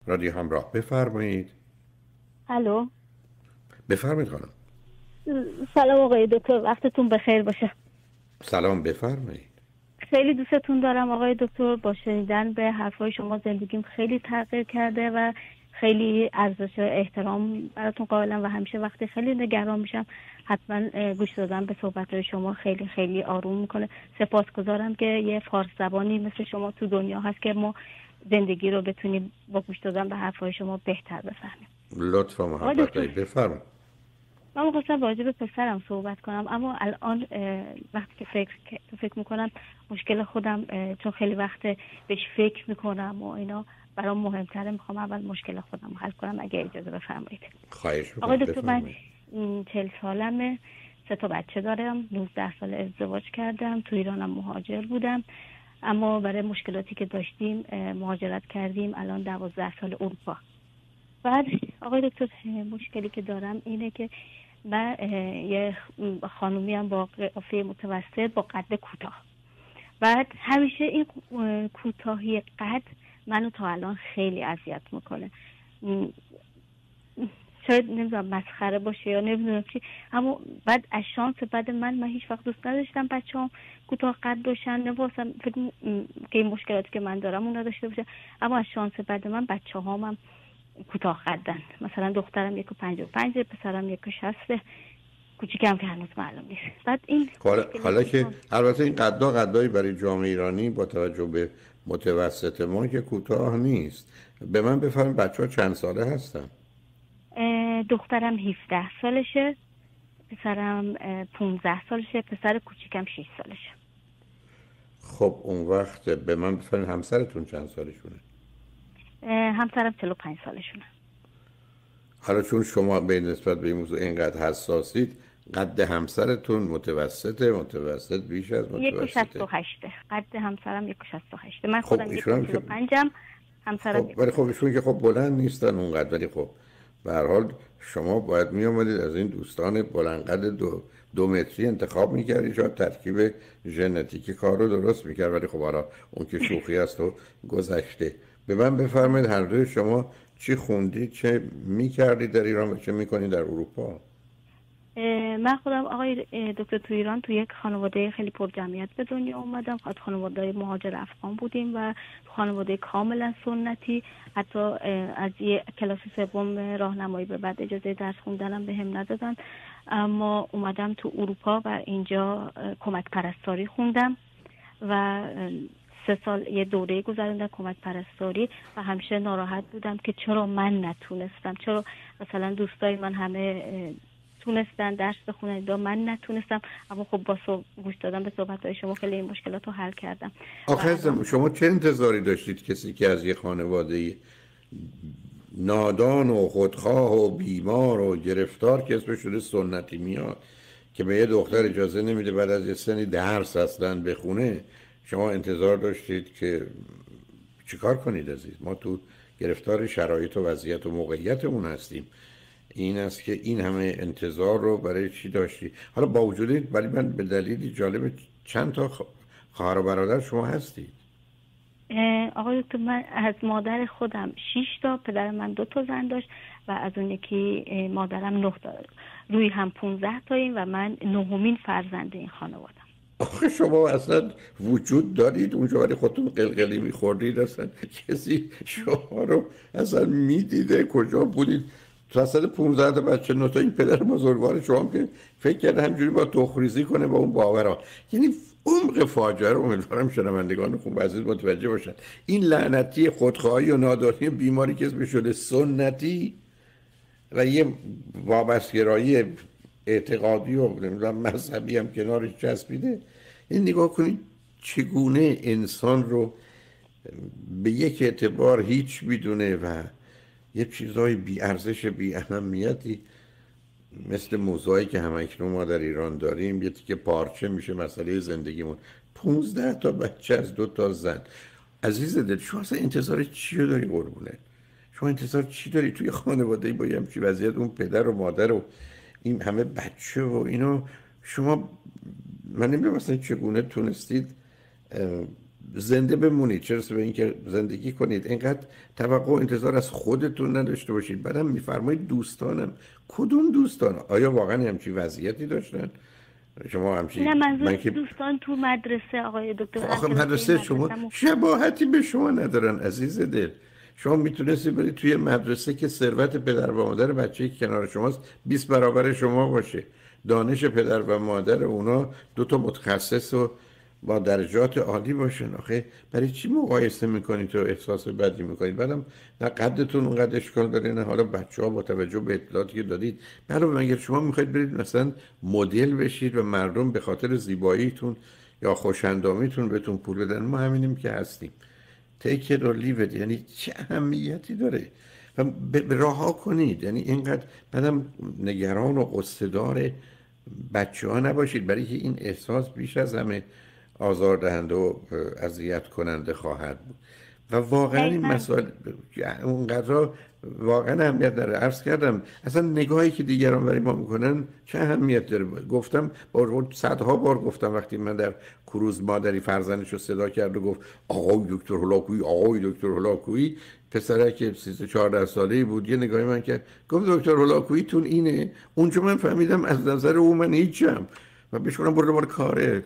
رادیو همراه. بفرمایید. الو. بفرمایید خانم. سلام آقای دکتر، وقتتون بخیر باشه. سلام، بفرمایید. خیلی دوستتون دارم آقای دکتر. با شنیدن به حرفای شما زندگیم خیلی تغییر کرده و خیلی ارزش و احترام براتون قائلم و همیشه وقتی خیلی نگران میشم حتما گوش دادن به صحبت‌های شما خیلی خیلی آروم میکنه. سپاسگزارم که یه فارس زبانی مثل شما تو دنیا هست که ما زندگی رو بتونیم با گوش دادن به حرفای شما بهتر بفهمیم. لطفا محبت دارید، بفرمایید. من می‌خواستم راجع به پسرم صحبت کنم، اما الان وقتی که فکر میکنم مشکل خودم، چون خیلی وقت بهش فکر میکنم و اینا برام مهمتره، میخوام اول مشکل خودم حل کنم اگه اجازه بفرمایید. خواهش می‌کنم. آقای دکتر، من 40 سالمه، 3 تا بچه دارم، 19 سال ازدواج کردم، تو ایرانم مهاجر بودم، اما برای مشکلاتی که داشتیم مهاجرت کردیم، الان 12 سال اروپا. بعد آقای دکتر مشکلی که دارم اینه که من یه خانومی هم با قیافه متوسط با قد کوتاه، بعد همیشه این کوتاهی قد منو تا الان خیلی اذیت میکنه. شاید نمیدونم مسخره باشه یا نمیدونم چی، اما بعد از شانس بعد من هیچ وقت دوست نداشتم بچه‌ام کوتاه قد باشن، نمی‌خواستم فکر که این مشکلاتی که من دارم اونا داشته باشه، اما از شانس بعد من بچه‌هام کوتاه قدن. مثلا دخترم 1.55، پسرم 1.60، کوچیکم که هنوز معلوم نیست. بعد این حالا که البته این قدایی برای جامعه ایرانی با توجه به متوسط ما که کوتاه نیست. به من بفرمایید بچه‌ها چند ساله هستن؟ دخترم 17 سالشه، پسرم 15 سالشه، پسر کوچیکم 6 سالشه. خب اون وقت به من بفرمایید همسرتون چند سالشونه؟ همسرم 45 سالشونه. حالا چون شما به نسبت به این موضوع اینقدر حساسید، قد همسرتون متوسط بیش از متوسطه؟ 1.68. قد همسرم 1.68. من خودم 1.45م، همسرم خب ولی خب ایشون که خب بلند نیستن اونقدر، ولی خب به هر حال شما باید می اومدید از این دوستان بلند قد دو متری انتخاب میکردید، شاید ترکیب ژنتیکی کار رو درست میکرد، ولی خب حالا اون که شوخی است و گذشته. به من بفرمایید هر دوی شما چی خوندید، چه میکردید در ایران و چه میکنید در اروپا؟ من خودم آقای دکتر تو ایران تو یک خانواده خیلی پر جمعیت به دنیا اومدم. خانواده مهاجر افغان بودیم و خانواده کاملا سنتی. حتی از یه کلاس سوم راهنمایی به بعد اجازه درس خوندنم بهم ندادن، اما اومدم تو اروپا و اینجا کمک پرستاری خوندم و 3 سال یه دوره گذروندم کمک پرستاری و همیشه ناراحت بودم که چرا من نتونستم، چرا مثلا دوستای من همه تونستن درس بخونن من نتونستم. اما خب با گوش دادن به صحبت‌های شما خیلی این مشکلات رو حل کردم. آخه شما چه انتظاری داشتید کسی که از یه خانواده نادان و خودخواه و بیمار و گرفتار که اسمش شده سنتی میاد که به یه دختر اجازه نمیده بعد از یه سنی درس اصلا بخونه، شما انتظار داشتید که چیکار کنید عزیز؟ ما تو گرفتار شرایط و وضعیت و موقعیتمون هستیم. این است که این همه انتظار رو برای چی داشتی؟ حالا با وجود ولی من به دلیلی جالب چند تا خواهر و برادر شما هستید؟ آقای دکتر، من از مادر خودم 6 تا، پدر من 2 تا زن داشت و از اون یکی مادرم 9 تا، روی هم 15 تاییم و من 9مین فرزند این خانواده. آخه شما اصلا وجود دارید اونجا ولی خودتون قلقلی میخوردید، اصلا کسی شما رو اصلا میدیده؟ کجا بودید؟ تو اصلا 15 تا بچه 9 تا این پدر بزرگوار شما که فکر کرده همجوری با تخریزی کنه با اون باورها. یعنی عمق فاجعه رو امیدوارم شنوندگان خوب عزیز متوجه باشن. این لعنتی خودخواهی و نادانی بیماری که اسمش شده سنتی و یه وابستگرایی اعتقادی و نمیدونم مذهبی هم کنارش چسبیده. این نگاه کنید چگونه انسان رو به یک اعتبار هیچ میدونه و یه چیزای بی ارزش بی اهمیتی مثل موضوعی که همکنون ما در ایران داریم یه تیکه پارچه میشه مسئله زندگیمون. 15 تا بچه از 2 تا زن. عزیز دل شما اصلا انتظار چی رو داری قربونه؟ شما انتظار چی داری توی خانواده با یه همچین وضعیت، اون پدر و مادر و این همه بچه و اینو شما، من نمیدونم مثلا چگونه تونستید زنده بمونید، چرا به اینکه زندگی کنید. اینقدر توقع و انتظار از خودتون نداشته باشید. بعدم میفرمایید دوستانم، کدوم دوستان؟ آیا واقعا همچین وضعیتی داشتن شما؟ همچین نه، منظور دوستان تو مدرسه آقای دکتر. آخه مدرسه شما شباهتی به شما ندارن عزیز دل. شما میتونستی برید توی مدرسه که ثروت پدر و مادر بچه‌ای که کنار شماست 20 برابر شما باشه، دانش پدر و مادر اونا 2 متخصص و با درجات عالی باشن. آخه برای چی مقایسه میکنید و احساس بدی میکنید؟ بعدم نه قدتون اونقدر اشکال داره، نه حالا بچه‌ها با توجه به اطلاعاتی که دادید. علاوه مگر شما میخواید برید مثلا مدل بشید و مردم به خاطر زیباییتون یا خوش‌اندامیتون بهتون پول بدن؟ ما همینیم که هستیم. take it or leave it. یعنی چه اهمیتی داره؟ و رها کنید. یعنی اینقدر بعدم نگران و قصه‌دار بچه‌ها نباشید، برای که این احساس بیش از همه آزاردهنده و اذیت کننده خواهد بود. و واقعا این مسائل اونقدر واقعا اهمیت داره. عرض کردم اصلا نگاهی که دیگران برای ما میکنن چه اهمیت داره. گفتم صدها بار گفتم وقتی من در کروز مادری فرزندش رو صدا کرد و گفت آقای دکتر هولاکویی، آقای دکتر هولاکویی، پسره که 13-14 ساله‌ای بود یه نگاهی من کرد گفت دکتر هولاکویی تون اینه. اونجا من فهمیدم از نظر او من هیچم و بهش گفتم برو دنبال کارت.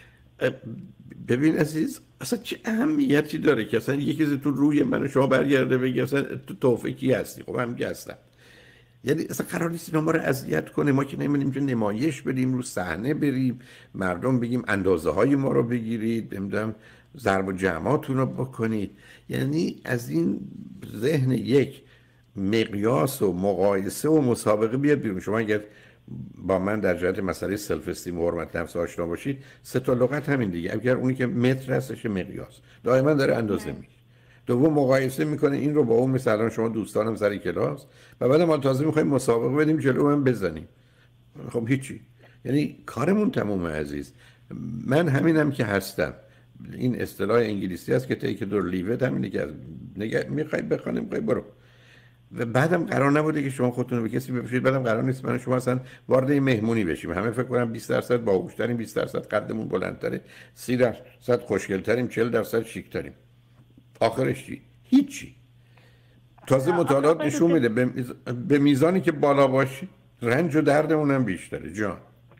ببین عزیز، اصلا چه اهمیتی داره که اصلا یکی تو روی من و شما برگرده بگه اصلا تو توفیقی هستی؟ خب هم که هستم. یعنی اصلا قرار نیست اینا ما رو اذیت کنه. ما که نمی‌دونیم که نمایش بدیم، رو صحنه بریم، مردم بگیم اندازه های ما رو بگیرید، نمیدونم ضرب و جمعاتون رو بکنید. یعنی از این ذهن یک مقیاس و مقایسه و مسابقه بیاد بیرون. شما اگر با من در جهت مسئله سلف استیم و حرمت نفس آشنا باشید، 3 لغت همین دیگه. اگر اونی که متر هستش مقیاس دائما داره اندازه میگیره، دوم مقایسه میکنه این رو با اون. مثلا شما دوستانم سر کلاس و بعد ما تازه میخوایم مسابقه بدیم جلو من بزنیم. خب هیچی، یعنی کارمون تمومه عزیز. من همینم که هستم. این اصطلاح انگلیسی است که take it or leave it، همینه که میخوای بخوانیم میخوای برو. و بعدم قرار نبوده که شما خودتون رو به کسی بفروشید. بعدم قرار نیست من شما اصلا وارد این مهمونی بشیم. همه فکر کنم 20% باهوش‌تریم، 20% قدمون بلندتره، 30% خوشگل‌تریم، 40% شیک‌تریم. آخرش چی؟ هیچی. تازه مطالعات نشون میده به میزانی که بالا باشی رنج و دردمون هم بیشتره. جان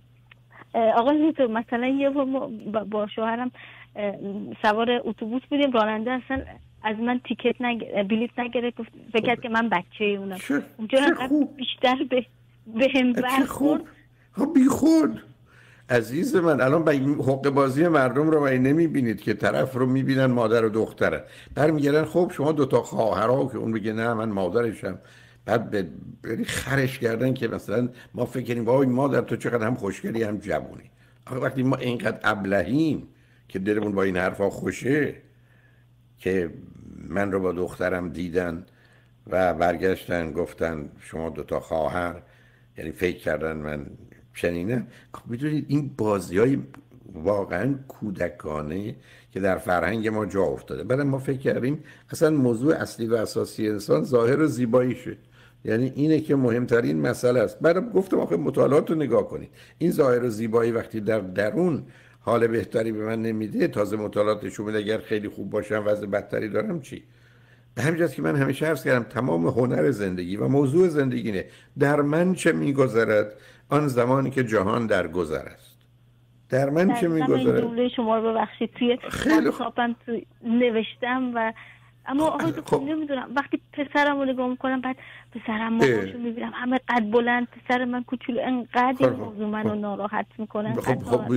آقای دکتر، مثلا یه بار با شوهرم سوار اتوبوس بودیم، راننده اصلا از من بلیط نگرفت، فکر کرد که من بچه اونم. اونجا بیشتر به هم برخورد. خب بی خود عزیز من، الان با این حقه بازی مردم رو باید نمیبینید که طرف رو میبینن مادر و دختره، برمیگردن خب شما 2 خواهرها که اون بگه نه من مادرشم، بعد بری خرش کردن که مثلا ما فکر کنیم وای مادر تو چقدر هم خوشگلی هم جوونی. آخه وقتی ما اینقدر ابلهیم که دلمون با این حرفا خوشه که من رو با دخترم دیدن و برگشتن گفتن شما 2 خواهر، یعنی فکر کردن من چنینه. میدونید این بازی‌های واقعا کودکانه که در فرهنگ ما جا افتاده. بعد ما فکر کردیم اصلا موضوع اصلی و اساسی انسان ظاهر و زیباییشه، یعنی اینه که مهمترین مسئله است. بعد گفتم آخه مطالعات رو نگاه کنید، این ظاهر و زیبایی وقتی در درون حال بهتری به من نمیده، تازه مطالعات نشون میده اگر خیلی خوب باشم وضع بدتری دارم چی؟ به همین جاست که من همیشه عرض کردم تمام هنر زندگی و موضوع زندگی نه در من چه میگذرد آن زمانی که جهان در گذر است. در من چه میگذرد؟ این جمله شما رو ببخشید توی کتابم نوشتم و اما آقای دکتر نمیدونم وقتی پسرم رو نگاه میکنم، بعد پسرم ماماشو میبینم همه قد بلند، پسر من کوچولو، انقدر این موضوع منو ناراحت میکنه. خب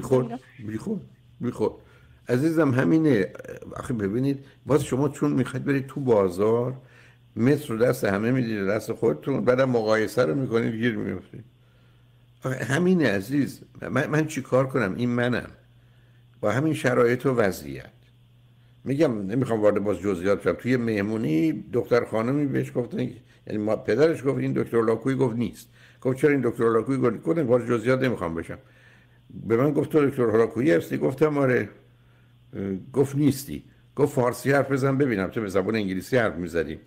بیخود عزیزم همینه. آخه ببینید باز شما چون میخواید برید تو بازار متر رو دست همه میدید دست خودتون، بعدم مقایسه رو میکنید گیر میفتید. همینه عزیز. من چی کار کنم؟ این منم با همین شرایط و وضعیت. میگم نمیخوام وارد باز جزئیات بشم. توی مهمونی دختر خانمی بهش گفتن، یعنی ما پدرش گفت این دکتر لاکویی، گفت نیست. گفت چرا این دکتر لاکویی؟ گفتن وارد جزئیات نمیخوام بشم. به من گفت تو دکتر لاکویی هستی؟ گفتم آره. گفت نیستی. گفت فارسی حرف بزن ببینم. تو به زبان انگلیسی حرف میزدیم.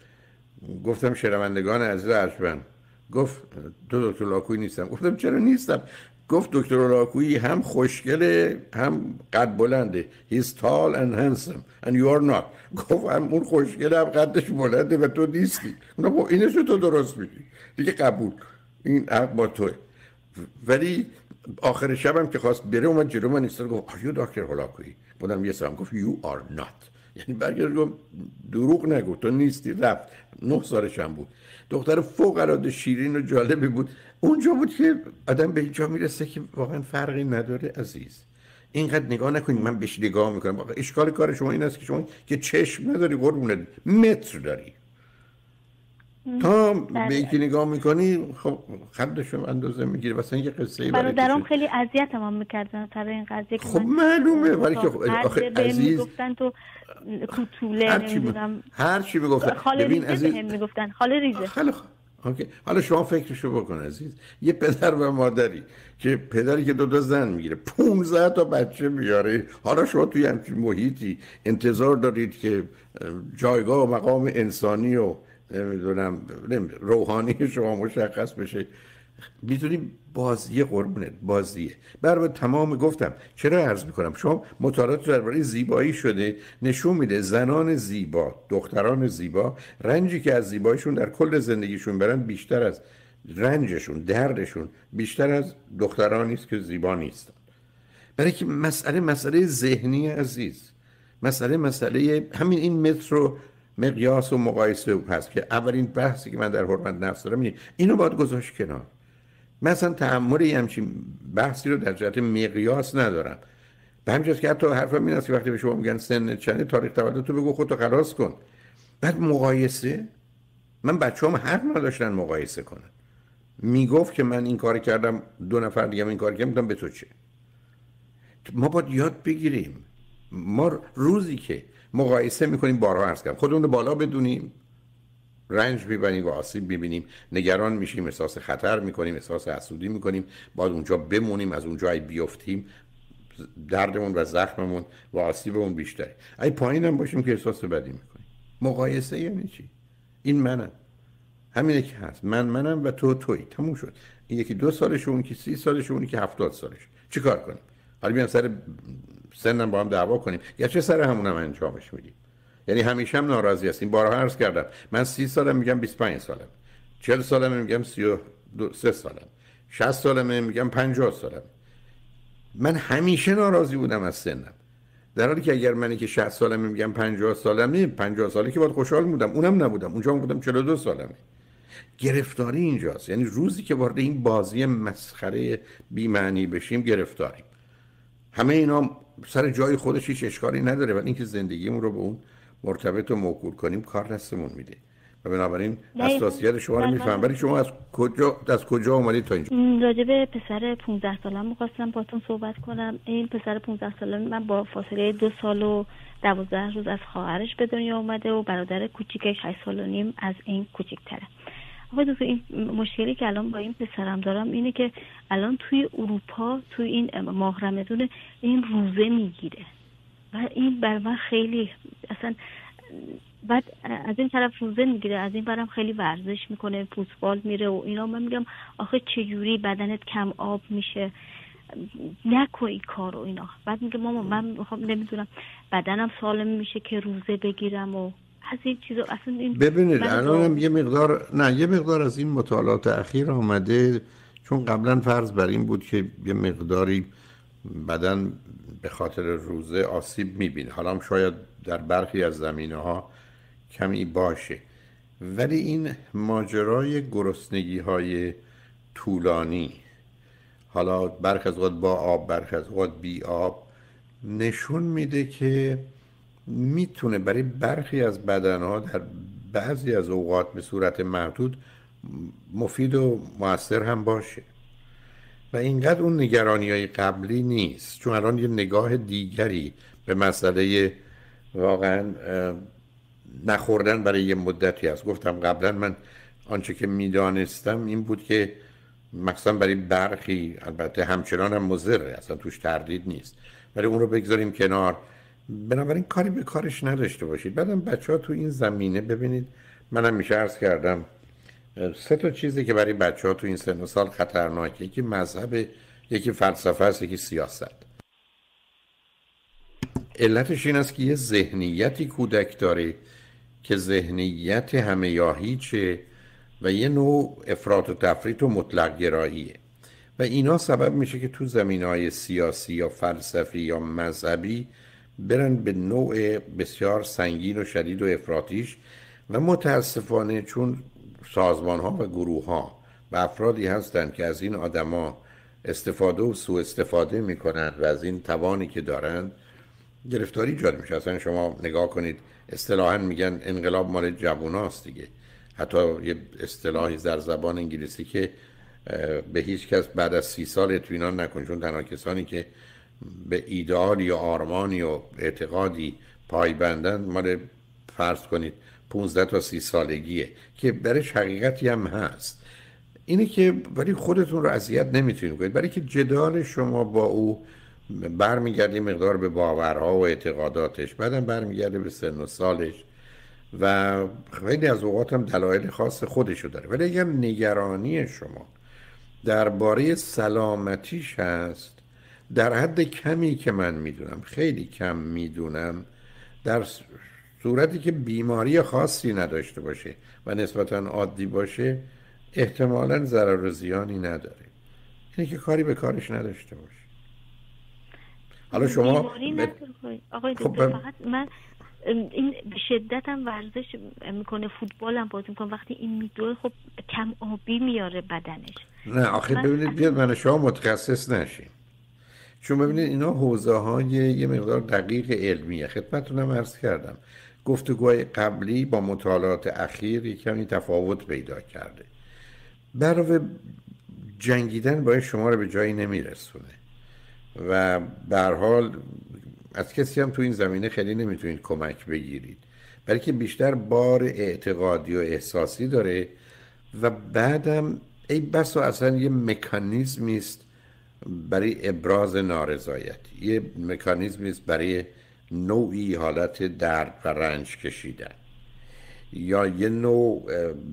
گفتم شنوندگان عزیز ارجمند. گفت تو دکتر لاکویی نیستم. گفتم چرا نیستم؟ گفت دکتر هولاکویی هم خوشگله هم قد بلنده. He's tall and handsome and you are not. گفت هم اون خوشگله هم قدش بلنده و تو نیستی. اونم خب اینشو تو درست میگی دیگه، قبول، این حق با توه. ولی آخر شبم که خواست بره اومد جلو من ایستاد گفت Are you دکتر هولاکویی؟ بودم یه سلام. گفت You are not. یعنی برگرد گفت دروغ نگو تو نیستی. رفت. 9 سالش هم بود. دختر فوق العاده شیرین و جالبی بود. اونجا بود که آدم به اینجا میرسه که واقعا فرقی نداره عزیز. اینقدر نگاه نکنید من بهش نگاه میکنم. واقعا اشکال کار شما این است که شما که چشم نداری قربونت، متر داری. تا به یکی نگاه میکنی خب خدشو اندازه میگیره. مثلا یه قصه برادرام خیلی اذیتم میکردن سر این قضیه که خب معلومه، ولی که آخه عزیز میگفتن تو کوتوله نمیدونم هر چی میگفتن. ببین عزیز میگفتن خاله ریزه. خیلی خوب اوکی. حالا شما فکرشو بکن عزیز، یه پدر و مادری که پدری که 2 زن میگیره 15 تا بچه میاره، حالا شما توی همچین محیطی انتظار دارید که جایگاه و مقام انسانی و نمیدونم روحانی شما مشخص بشه. میدونی بازیه قربونت، بازیه. برای تمام گفتم چرا عرض میکنم شما مطالعات درباره زیبایی شده نشون میده زنان زیبا، دختران زیبا، رنجی که از زیباییشون در کل زندگیشون برن بیشتر از رنجشون، دردشون بیشتر از دخترانی است که زیبا نیستن. برای که مسئله ذهنی عزیز، مسئله همین این متر و مقیاس و مقایسه هست که اولین بحثی که من در حرمت نفس دارم اینو باید گذاشت کنار. مثلا تأمل همچین بحثی رو در جهت مقیاس ندارم. به همین جاست که حتی حرفم این است که وقتی به شما میگن سن چنده تاریخ تولد تو بگو خودتو خلاص کن. بعد مقایسه، من بچه‌ام حق نداشتن مقایسه کنن. میگفت که من این کار کردم 2 نفر دیگه این کار کردن، به تو چه؟ ما باید یاد بگیریم. ما روزی که مقایسه میکنیم، بارها عرض کردم، خودمون رو بالا بدونیم، رنج میبریم و آسیب میبینیم، نگران میشیم، احساس خطر میکنیم، احساس حسودی میکنیم، باید اونجا بمونیم، از اونجا بیفتیم دردمون و زخممون و آسیبمون بیشتره. ای پایین هم باشیم که احساس بدی میکنیم. مقایسه یعنی چی؟ این منم، همینه که هست، منم و تو تویی، تموم شد. این یکی 2 سالشه، اون که 30 سالشه، اون که 70 سالشه. چیکار کنیم؟ حالا بیام سر سنم با هم دعوا کنیم یا چه سر همونم انجامش میدیم؟ یعنی همیشه هم ناراضی هستیم. بارها عرض کردم من 30 سالم میگم 25 سالم، 40 سالم میگم 33 سالم، 60 سالم میگم 50 سالم. من همیشه ناراضی بودم از سنم، در حالی که اگر منی که 60 سالم میگم 50 سالمه، 50 ساله که باید خوشحال بودم، اونم نبودم، اونجا بودم 42 سالمه. گرفتاری اینجاست. یعنی روزی که وارد این بازی مسخره بی معنی بشیم گرفتاریم. همه اینا سر جای خودش هیچ اشکالی نداره، ولی اینکه زندگیمون رو به اون مرتبط و موکول کنیم کار دستمون میده. و بنابراین حساسیت شما رو میفهم. ولی شما از کجا اومدید تا اینجا؟ راجع به پسر 15 سالم می‌خواستم باهاتون صحبت کنم. این پسر 15 سالم من با فاصله 2 سال و 12 روز از خواهرش به دنیا اومده و برادر کوچیکش 8 سال و نیم از این کوچیک‌تره. آقای دکتر، این مشکلی که الان با این پسرم دارم اینه که الان توی اروپا توی این ماه رمضان این روزه میگیره و این بر من خیلی اصلا، بعد از این طرف روزه میگیره، از این برم خیلی ورزش میکنه، فوتبال میره و اینا. من میگم آخه چجوری بدنت کم آب میشه، نکن این کارو اینا. بعد میگه ماما من میخوام نمیدونم بدنم سالم میشه که روزه بگیرم و از این چیزا. اصلا این ببینید الانم یه مقدار از این مطالعات اخیر آمده، چون قبلا فرض بر این بود که یه مقداری بدن به خاطر روزه آسیب میبینه. حالا هم شاید در برخی از زمینه‌ها کمی باشه، ولی این ماجرای گرسنگی‌های طولانی، حالا برخی از اوقات با آب برخی از اوقات بی آب، نشون میده که میتونه برای برخی از بدنها در بعضی از اوقات به صورت محدود مفید و مؤثر هم باشه. و اینقدر اون نگرانی‌های قبلی نیست، چون الان یه نگاه دیگری به مسئله واقعا نخوردن برای یه مدتی هست. گفتم قبلا من آنچه که میدانستم این بود که مثلا برای برخی، البته همچنان هم مضره، اصلا توش تردید نیست، ولی اون رو بگذاریم کنار. بنابراین کاری به کارش نداشته باشید. بعدم بچه‌ها تو این زمینه ببینید، منم میشه عرض کردم 3 تا چیزی که برای بچه‌ها تو این سن و سال خطرناکه. یکی مذهب یکی فلسفه است، یکی سیاست. علتش این است که یه ذهنیتی کودک داره که ذهنیت همه یا هیچه و یه نوع افراط و تفریط و مطلق گراییه و اینا سبب میشه که تو زمینهای سیاسی یا فلسفی یا مذهبی برن به نوع بسیار سنگین و شدید و افراطیش و متاسفانه چون سازمان ها و گروه ها و افرادی هستند که از این آدما استفاده و سوء استفاده میکنند و از این توانی که دارند گرفتاری ایجاد میشه. اصلا شما نگاه کنید اصطلاحاً میگن انقلاب مال جووناست دیگه. حتی یه اصطلاحی در زبان انگلیسی که به هیچ کس بعد از 30 سال اطمینان نکن، چون تنها کسانی که به ایدئالی و آرمانی و اعتقادی پایبندن مال فرض کنید 15 تا 30 سالگیه که برش حقیقتی هم هست. اینه که ولی خودتون رو اذیت نمیتونید کنید، برای که جدال شما با او برمیگرده مقدار به باورها و اعتقاداتش، بعدم برمیگرده به سن و سالش و خیلی از اوقات هم دلایل خاص خودشو داره. ولی اگر نگرانی شما درباره سلامتیش هست، در حد کمی که من میدونم، خیلی کم میدونم، در صورتی که بیماری خاصی نداشته باشه و نسبتاً عادی باشه، احتمالاً ضرر و زیانی نداره. اینه که کاری به کارش نداشته باشه. حالا شما آقای دکتر فقط من این شدت هم ورزش میکنه، فوتبال هم بازی میکنه، وقتی این میدوه خب کم آبی میاره بدنش. نه آخه ببینید بیاد من شما متخصص نشیم، چون ببینید اینا حوزه های یه مقدار دقیق علمیه. خدمتتونم عرض کردم گفتگوهای قبلی با مطالعات اخیر یک کمی تفاوت پیدا کرده. برای جنگیدن باید شما رو به جایی نمیرسونه و به هر حال از کسی هم تو این زمینه خیلی نمیتونید کمک بگیرید، بلکه بیشتر بار اعتقادی و احساسی داره و بعدم ای بسا اصلا یه مکانیزمی است برای ابراز نارضایتی، یه مکانیزمی است برای نوعی حالت درد و رنج کشیدن، یا یه نوع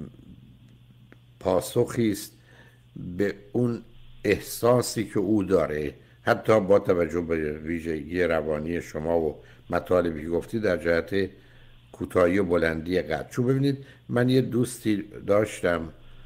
پاسخی است به اون احساسی که او داره، حتی با توجه به ویژگی روانی شما و مطالبی که گفتی در جهت کوتاهی و بلندی قد. چون ببینید من یه دوستی داشتم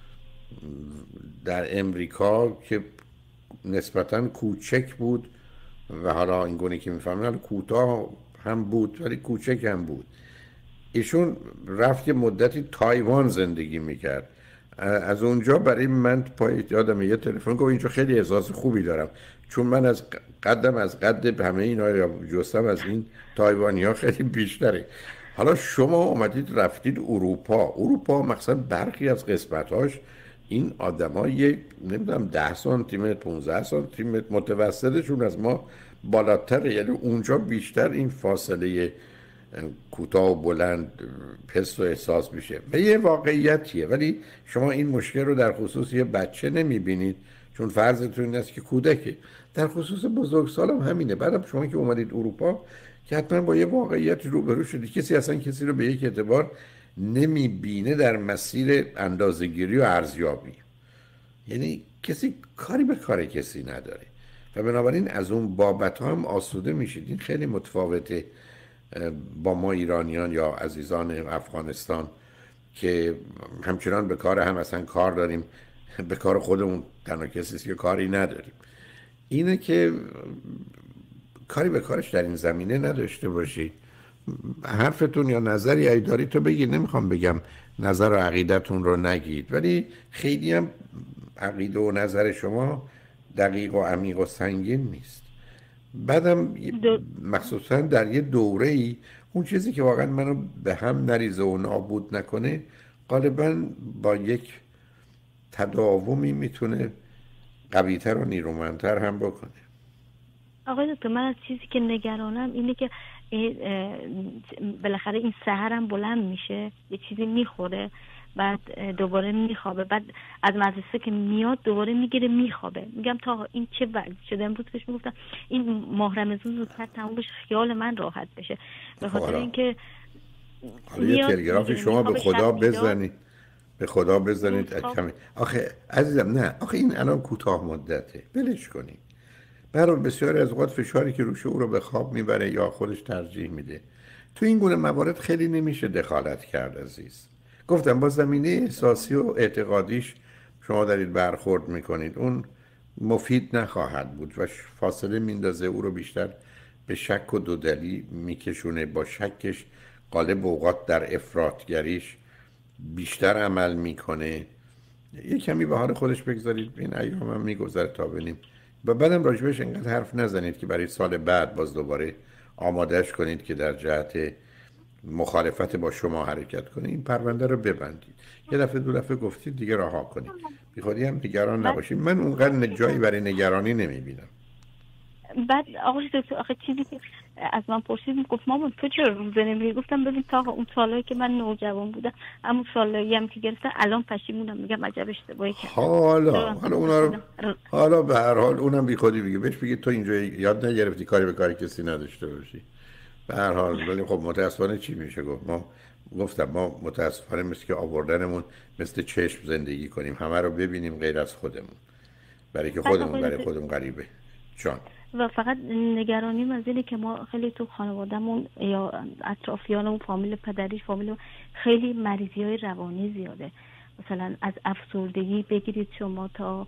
در امریکا که نسبتاً کوچک بود و حالا این گونه که میفهمن کوتاه هم بود ولی کوچک هم بود. ایشون رفت یه مدتی تایوان زندگی میکرد. از اونجا برای من پای یادم یه تلفن گفت اینجا خیلی احساس خوبی دارم، چون من از قد همه اینا یا جستم از این تایوانی ها خیلی بیشتره. حالا شما اومدید رفتید اروپا مثلا برخی از قسمتاش این آدما یک نمیدونم 10 سانتی متر 15 سانتی متر متوسطشون از ما بالاتره، یعنی اونجا بیشتر این فاصله کوتاه و بلند حس و احساس میشه و یه واقعیتیه. ولی شما این مشکل رو در خصوص یه بچه نمیبینید چون فرضتون این است که کودکه. در خصوص بزرگسال هم همینه. بعدم شما که اومدید اروپا که حتما با یه واقعیت روبرو شدید. کسی اصلا کسی رو به یک اعتبار نمیبینه در مسیر اندازه‌گیری و ارزیابی، یعنی کسی کاری به کار کسی نداره و بنابراین از اون بابت هم آسوده میشید. این خیلی متفاوته با ما ایرانیان یا عزیزان افغانستان که همچنان به کار هم اصلا کار داریم، به کار خودمون تنها کسی که کاری نداریم. اینه که کاری به کارش در این زمینه نداشته باشید. حرفتون یا نظری ای داری تو بگید، نمیخوام بگم نظر و عقیدتون رو نگید، ولی خیلی هم عقیده و نظر شما دقیق و عمیق و سنگین نیست. بعدم مخصوصا در یه دوره‌ای اون چیزی که واقعا منو به هم نریزه و نابود نکنه غالبا با یک تداومی میتونه قوی‌تر و نیرومندتر هم بکنه. آقای دکتر من از چیزی که نگرانم اینه که بالاخره این سحرم بلند میشه یه چیزی میخوره بعد دوباره میخوابه، بعد از مدرسه که میاد دوباره میگیره میخوابه. میگم تا این چه وضع شده. امروز بهش میگفتم این ماه رمضان زودتر تموم بشه خیال من راحت بشه، به خاطر اینکه حالا یه تلگرافی شما به خدا بزنید. به خدا بزنید روزها. کمی. آخه عزیزم نه، آخه این الان کوتاه مدته، ولش کنید. برای بسیاری از اوقات فشاری که روش او رو به خواب میبره یا خودش ترجیح میده. تو این گونه موارد خیلی نمیشه دخالت کرد عزیز. گفتم با زمینه احساسی و اعتقادیش شما دارید برخورد میکنید، اون مفید نخواهد بود و فاصله میندازه او رو بیشتر به شک و دودلی میکشونه. با شکش غالب اوقات در افراطگریش بیشتر عمل میکنه. یه کمی به حال خودش بگذارید، این ایام هم میگذره تا ببینیم. و بعدم راجبش اینقدر حرف نزنید که برای سال بعد باز دوباره آمادهش کنید که در جهت مخالفت با شما حرکت کنید. این پرونده رو ببندید. یه دفعه دو دفعه گفتید دیگه رها کنید. بی خودی هم نگران نباشید. من اونقدر جایی برای نگرانی نمیبینم. بعد آقای دکتر آخه چیزی که از من پرسید گفت مامان تو چرا روزه نمیری؟ گفتم ببین تا اون سالایی که من نوجوان بودم، همون سالایی هم که گرفتم الان پشیمونم، میگم عجب اشتباهی کردم. حالا اونا رو حالا به هر حال اونم بی خودی بگه، بهش بگید تو اینجا یاد نگرفتی کاری به کاری کسی نداشته باشی. به هر حال ولی خب متاسفانه چی میشه گفت، ما متاسفانه مثل که آوردنمون مثل چشم زندگی کنیم، همه رو ببینیم غیر از خودمون، برای که خودمون برای خودمون غریبه. جان و فقط نگرانیم از اینه که ما خیلی تو خانوادهمون یا اطرافیانمون، فامیل پدریش، فامیل خیلی مریضی های روانی زیاده. مثلا از افسردگی بگیرید شما تا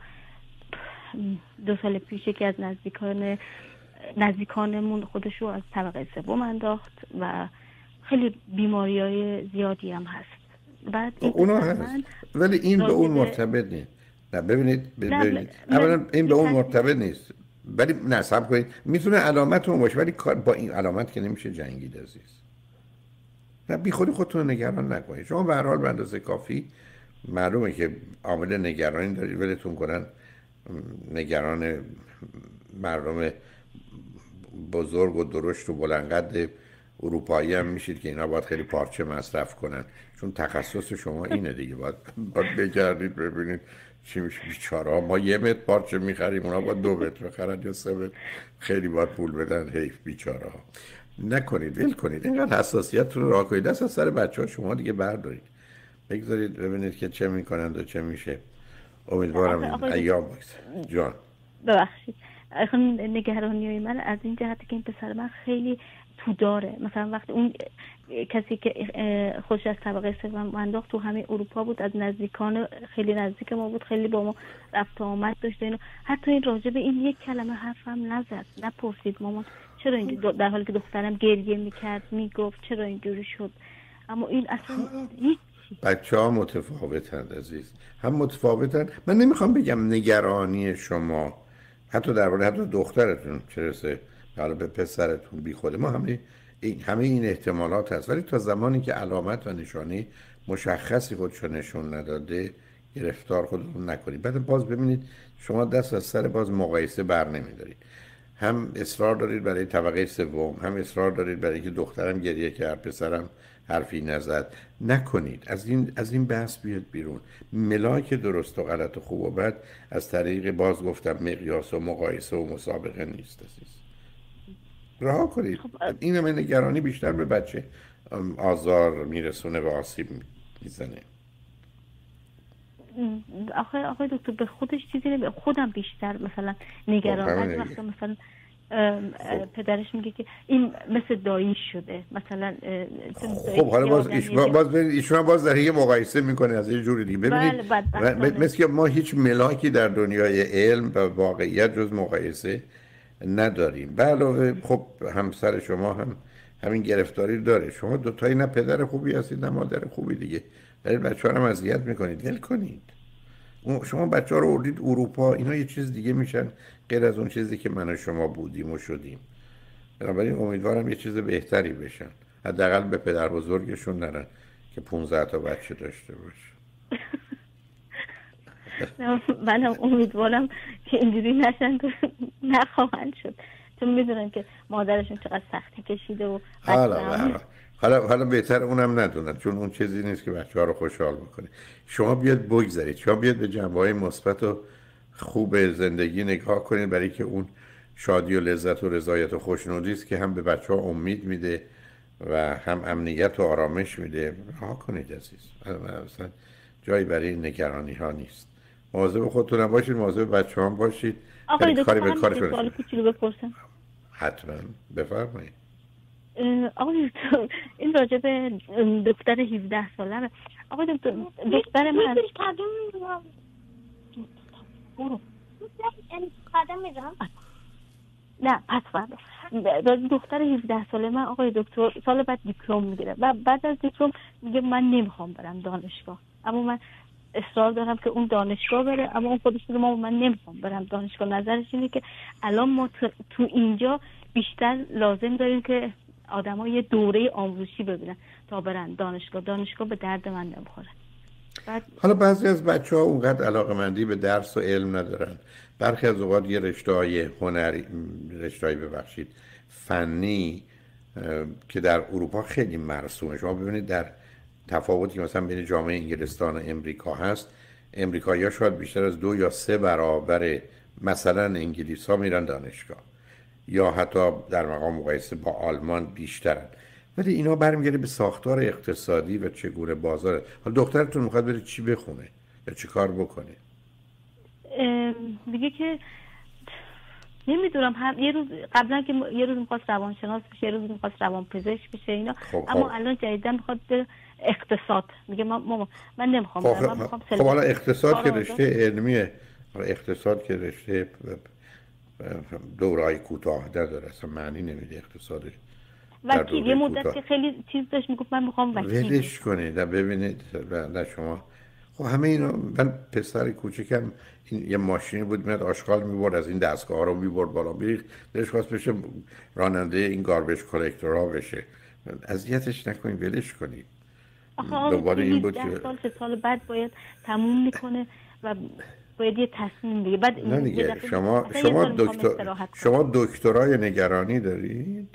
2 سال پیش که از نزدیکانمون خودش رو از طبقه سوم انداخت و خیلی بیماری های زیادی هم هست. بعد اونا هست ولی این به اون مرتبط نیست. نه ببینید اولا این به اون مرتبط نیست، ولی نصب کنید میتونه علامت اون باشه، ولی با این علامت که نمیشه جنگید عزیز. نه بی خودتون رو نگران نکنید. شما به هر حال به اندازه کافی معلومه که عامل نگرانی دارید، ولتون کنن نگران مردم بزرگ و درشت و بلندقد اروپایی هم میشید که اینا باید خیلی پارچه مصرف کنن، چون تخصص شما اینه دیگه. باید بگردید ببینید چی میشه. بیچاره ها، ما 1 متر پارچه میخریم، اونا باید 2 متر بخرن یا 3 متر، خیلی باید پول بدن. حیف بیچاره ها. نکنید، ول کنید، اینقدر حساسیتتون رو راه کنید، دست از سر بچه ها شما دیگه بردارید، بگذارید ببینید که چه میکنند و چه میشه. امیدوارم این ایام بگذره. جان ببخشید نگرانی های من از این جهت که این پسر من خیلی تو داره. مثلا وقتی اون کسی که خودش از طبقه سوم انداخت تو همه اروپا بود، از نزدیکان خیلی نزدیک ما بود، خیلی با ما رفت و آمد داشت اینو. حتی این راجع به این یک کلمه حرفم نزد، نپرسید مامان چرا اینجوری، در حالی که دخترم گریه میکرد میگفت چرا اینجوری شد. اما این اصلا هیچ بچه ها متفاوتند عزیز، هم متفاوتند. من نمیخوام بگم نگرانی شما حتی درباره حتی دخترتون چه رسه حالا به پسرتون بی خوده، ما همه این احتمالات هست، ولی تا زمانی که علامت و نشانی مشخصی خودشو نشون نداده گرفتار خودتون نکنید. بعد باز ببینید شما دست از سر باز مقایسه بر نمیدارید، هم اصرار دارید برای طبقه سوم، هم اصرار دارید برای که دخترم گریه کرد پسرم حرفی نزد. نکنید، از این بحث بیاد بیرون. ملاک درست و غلط و خوب و بد از طریق باز گفتم مقیاس و مقایسه و مسابقه نیست عزیز. رها کنید. این همه نگرانی بیشتر به بچه آزار میرسونه و آسیب میزنه. آخه دکتر به خودش چیزی نمی، خودم بیشتر مثلا نگران. از وقت مثلا پدرش میگه که این مثل دایی شده مثلا. خب حالا باز ایشون باز در یه مقایسه میکنه از یه جوری دیگه. ببینید مثل که ما هیچ ملاکی در دنیای علم و واقعیت جز مقایسه نداریم. به علاوه خب همسر شما هم همین گرفتاری داره. شما دوتایی نه پدر خوبی هستید نه مادر خوبی دیگه، ولی بچه‌ها رو هم اذیت میکنید. ول کنید. شما بچه‌ها رو آوردید اروپا، اینا یه چیز دیگه میشن غیر از اون چیزی که من و شما بودیم و شدیم. بنابراین امیدوارم یه چیز بهتری بشن، حداقل به پدر بزرگشون نرن که 15 تا بچه داشته باشه. من امیدوارم که اینجوری نشن، نخواهند شد، چون میدونم که مادرشون چقدر سختی کشیده و حالا بهتر اونم ندونن، چون اون چیزی نیست که بچه‌ها رو خوشحال بکنه. شما بیاد بگذارید، شما بیاد به جنبه‌های مثبت و خوب زندگی نگاه کنید، برای که اون شادی و لذت و رضایت و خوشنودی است که هم به بچه‌ها امید میده و هم امنیت و آرامش میده. رها کنید عزیز. مثلا جایی برای نگرانی ها نیست. مواظب خودتون باشید، مواظب بچه‌ها باشید. آقای کاری دکتر به کارتون سوال کوچولو بپرسم؟ حتما بفرمایید. آقای دکتر این راجع به دختر 17 ساله. آقای دکتر دختر من برو قدم میذارم. نه پس فردا دختر 17 ساله من آقای دکتر سال بعد دیپلم میگیره و بعد از دیپلم میگه من نمیخوام برم دانشگاه، اما من اصرار دارم که اون دانشگاه بره، اما اون خودش میگه من نمیخوام برم دانشگاه. نظرش اینه که الان ما تو اینجا بیشتر لازم داریم که آدم‌ها یه دوره آموزشی ببینن تا برن دانشگاه به درد من نمیخوره. حالا بعضی از بچه‌ها اونقدر علاقه‌مندی به درس و علم ندارن. برخی از اوقات یه رشته‌های هنری، رشته‌های ببخشید فنی که در اروپا خیلی مرسومه. شما ببینید در تفاوتی که مثلا بین جامعه انگلستان و امریکا هست، امریکایی‌ها شاید بیشتر از 2 یا 3 برابر مثلا انگلیس‌ها میرن دانشگاه، یا حتی در مقام مقایسه با آلمان بیشترن. ولی اینا برمیگرده به ساختار اقتصادی و چگونه بازار. حالا دخترتون میخواد بره چی بخونه یا چی کار بکنه؟ میگه که نمیدونم، یه روز قبلا که یه روز میخواست روانشناس بشه، یه روز میخواست روانپزشک بشه اینا. اما الان جدیدا میخواد اقتصاد. میگه من نمیخوام من میخوام خب حالا اقتصاد که رشته علمیه، اقتصاد که رشته دورای کوتاه داره، اصلا معنی نمیده اقتصاد. وکیل یه مدت که خیلی چیز داشت میگفت من میخوام وکیل. ولش کنید ببینید نه شما. خب همه اینا، من پسر کوچیکم این یه ماشینی بود میاد آشغال میبرد، از این دستگاه ها رو میبرد بالا بیریخت، دلش خواست بشه راننده این گاربیج کلکتورها بشه. اذیتش نکنید، ولش کنید. دوباره این بود که سال بعد باید تموم میکنه و باید یه تصمیم بگیره. بعد نه دیگه شما دکترای نگرانی دارید؟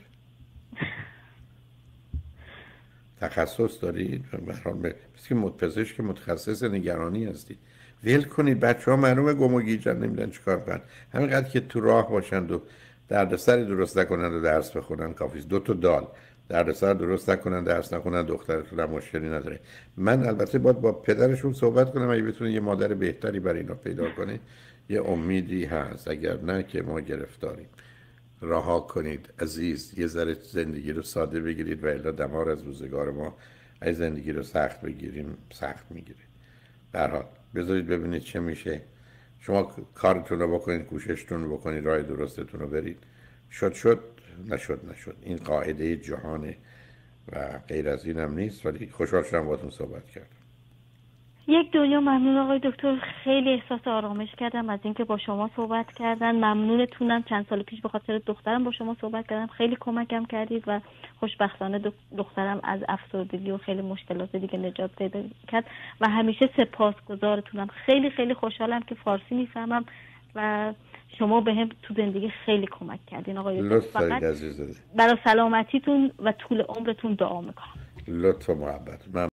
تخصص دارید؟ به هر حال پزشک متخصص نگرانی هستید. ول کنید، بچه‌ها معلومه گم و گیجن، نمیدونن چیکار کنن. همینقدر که تو راه باشند و دردسری درست نکنند و درس بخونن کافیه. 2 تا دال دردسر درست نکنن، درس نکنن، دخترتون هم مشکلی نداره. من البته باید با پدرشون صحبت کنم، اگه بتونه یه مادر بهتری برای اینا پیدا کنه یه امیدی هست. اگر نه که ما گرفتاریم. رها کنید عزیز، یه ذره زندگی رو ساده بگیرید و الا دمار از روزگار ما. اگه زندگی رو سخت بگیریم سخت میگیریم. در حال بذارید ببینید چه میشه. شما کارتون رو بکنید، کوششتون رو بکنید، راه درستتون رو برید. شد نشد. این قاعده جهانه و غیر از این هم نیست. ولی خوشحال شدم باهاتون صحبت کردم. یک دنیا ممنون آقای دکتر. خیلی احساس آرامش کردم از اینکه با شما صحبت کردن. ممنونتونم. چند سال پیش به خاطر دخترم با شما صحبت کردم، خیلی کمکم کردید و خوشبختانه دخترم از افسردگی و خیلی مشکلات دیگه نجات پیدا کرد و همیشه سپاسگزارتونم. خیلی خیلی خوشحالم که فارسی میفهمم و شما به هم تو زندگی خیلی کمک کردین آقای دکتر. فقط برای سلامتیتون و طول عمرتون دعا میکنم. لطف و محبت.